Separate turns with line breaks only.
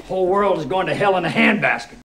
Whole world is going to hell in a handbasket.